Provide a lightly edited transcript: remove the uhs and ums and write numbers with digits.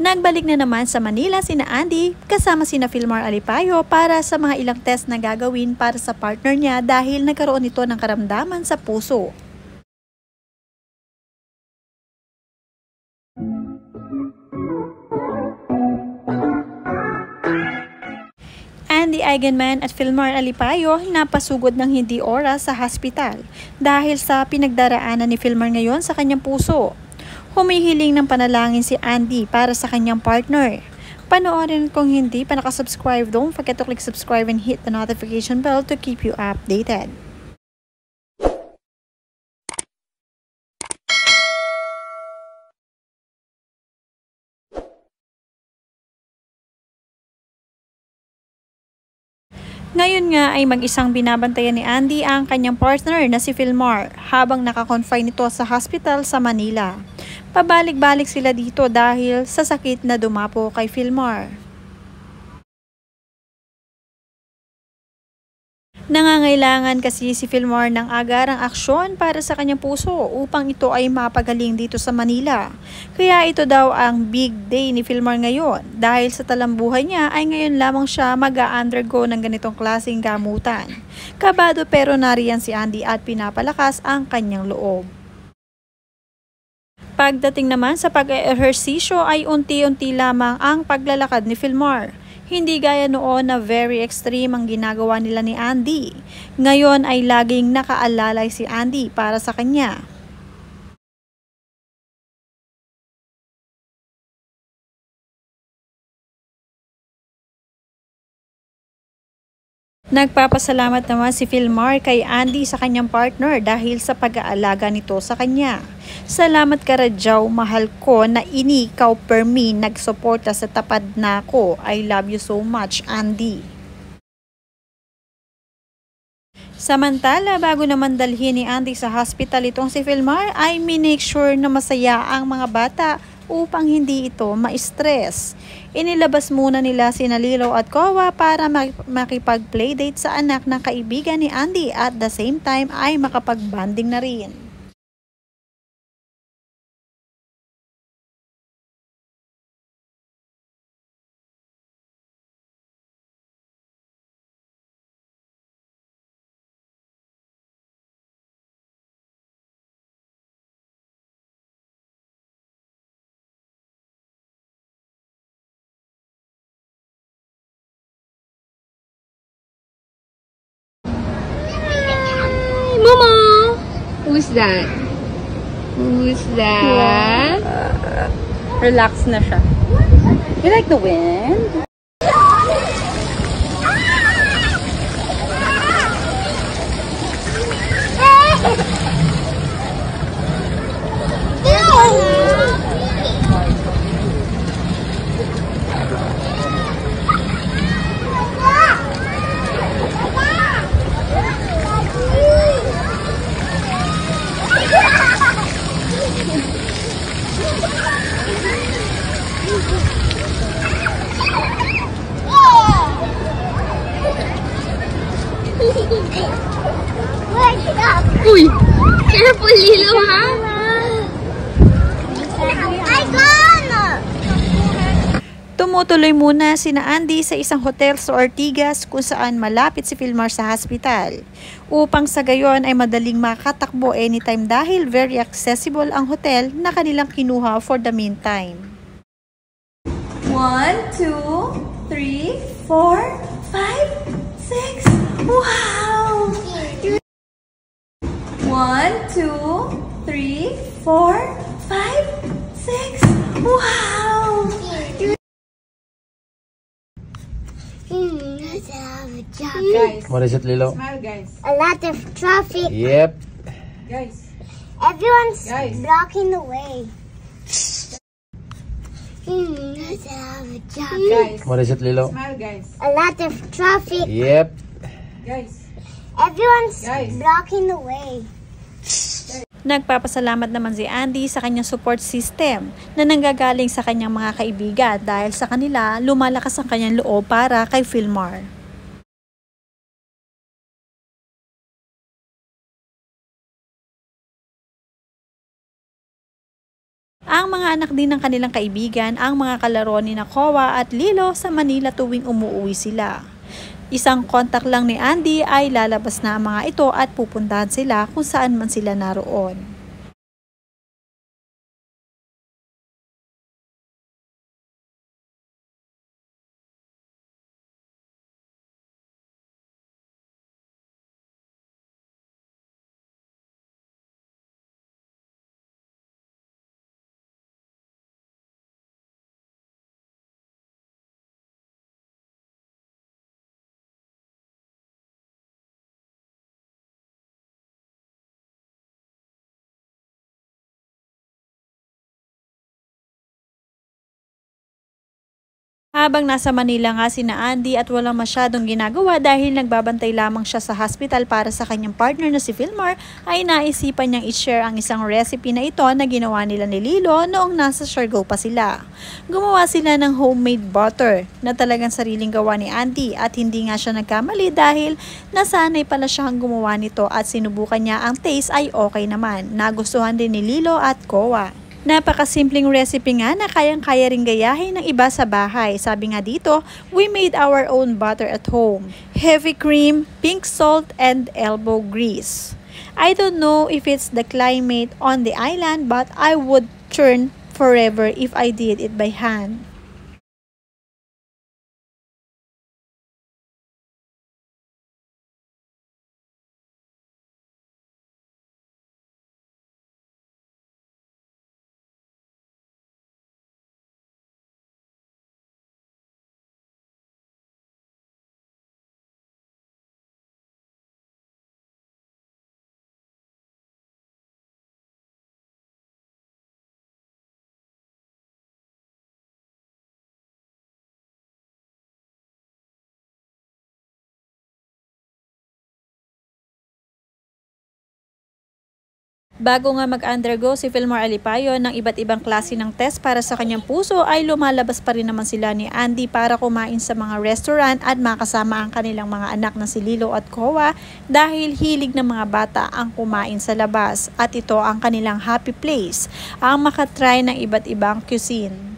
Nagbalik na naman sa Manila sina Andy kasama sina Filmar Alipayo para sa mga ilang test na gagawin para sa partner niya dahil nagkaroon ito ng karamdaman sa puso. Andy Eigenman at Filmar Alipayo napasugod ng hindi oras sa hospital dahil sa pinagdaraanan ni Filmar ngayon sa kanyang puso. Humihiling ng panalangin si Andy para sa kanyang partner. Panoorin kung hindi pa nakasubscribe, don't forget to click subscribe and hit the notification bell to keep you updated. Ngayon nga ay mag-isang binabantayan ni Andy ang kanyang partner na si Filmar habang nakakonfine ito sa hospital sa Manila. Pabalik-balik sila dito dahil sa sakit na dumapo kay Filmar. Nangangailangan kasi si Filmar ng agarang aksyon para sa kanyang puso upang ito ay mapagaling dito sa Manila. Kaya ito daw ang big day ni Filmar ngayon dahil sa talambuhay niya ay ngayon lamang siya mag-a-undergo ng ganitong klaseng gamutan. Kabado pero nariyan si Andy at pinapalakas ang kanyang loob. Pagdating naman sa pag-ehersisyo ay unti-unti lamang ang paglalakad ni Filmar. Hindi gaya noon na very extreme ang ginagawa nila ni Andy. Ngayon ay laging nakaalalay si Andy para sa kanya. Nagpapasalamat naman si Filmar kay Andy sa kanyang partner dahil sa pag-aalaga nito sa kanya. Salamat ka radyaw, mahal ko, na ikaw per me nagsuporta sa tapad na ko. I love you so much, Andy. Samantala, bago naman dalhin ni Andy sa hospital itong si Filmar, ay minake sure na masaya ang mga bata upang hindi ito ma-stress. Inilabas muna nila sina Lilo at Kowa para makipag-playdate sa anak ng kaibigan ni Andy at the same time ay makapag-bonding na rin. Momo! Who's that? Who's that? Relax na siya. You like the wind? Uy! Careful, Lilo, ha? Tumutuloy muna sina Andy sa isang hotel sa Ortigas kung saan malapit si Filmar sa hospital. Upang sa gayon ay madaling makatakbo anytime dahil very accessible ang hotel na kanilang kinuha for the meantime. 1, 2, 3, 4, 5, 6. Wow! 1, 2, 3, 4, 5, 6. Wow! Guys, what is it, Lilo? Smile, guys. A lot of traffic. Yep. Guys. Everyone's Guys. blocking the way. Guys. What is it, Lilo? Smile, guys. A lot of traffic. Yep. Guys. Everyone's Guys. blocking the way. Nagpapasalamat naman si Andy sa kanyang support system na nanggagaling sa kanyang mga kaibigan dahil sa kanila lumalakas ang kanyang loob para kay Filmar. Ang mga Hinahanap din ng kanilang kaibigan ang mga kalaro ni Kowa at Lilo sa Manila tuwing umuwi sila. Isang kontak lang ni Andy ay lalabas na ang mga ito at pupuntahan sila kung saan man sila naroon. Habang nasa Manila nga sina Andy at walang masyadong ginagawa dahil nagbabantay lamang siya sa hospital para sa kanyang partner na si Filmar, ay naisipan niyang i-share ang isang recipe na ito na ginawa nila ni Lilo noong nasa Siargao pa sila. Gumawa sila ng homemade butter na talagang sariling gawa ni Andy at hindi nga siya nagkamali dahil nasanay pala siyang gumawa nito at sinubukan niya ang taste ay okay naman. Nagustuhan din ni Lilo at Kowa. Napakasimpleng recipe nga na kayang-kaya ring gayahin ng iba sa bahay. Sabi nga dito, we made our own butter at home. Heavy cream, pink salt, and elbow grease. I don't know if it's the climate on the island, but I would churn forever if I did it by hand. Bago nga mag-undergo si Filmar Alipayo ng iba't ibang klase ng test para sa kanyang puso ay lumalabas pa rin naman sila ni Andy para kumain sa mga restaurant at makasama ang kanilang mga anak na si Lilo at Kowa dahil hilig ng mga bata ang kumain sa labas at ito ang kanilang happy place, ang makatry ng iba't ibang cuisine.